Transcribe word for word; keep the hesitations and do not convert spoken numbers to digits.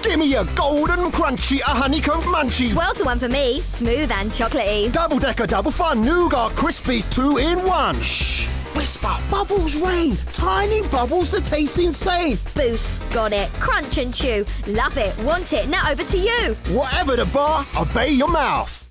Give me a golden crunchy, a honeycomb munchie. twelve to one for me, smooth and chocolatey. Double decker, double fun, nougat crispies, two in one. Shh. Whisper, bubbles rain. Tiny bubbles that taste insane. Boost, got it. Crunch and chew. Love it, want it. Now over to you. Whatever the bar, obey your mouth.